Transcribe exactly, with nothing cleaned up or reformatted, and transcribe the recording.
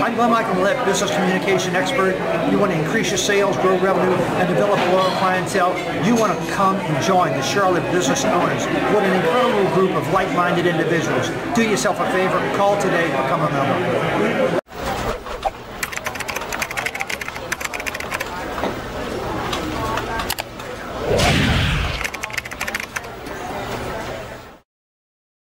I'm Michael Milliet, business communication expert. You want to increase your sales, grow revenue, and develop a loyal clientele. You want to come and join the Charlotte Business Owners. What an incredible group of like-minded individuals. Do yourself a favor, call today, become a member.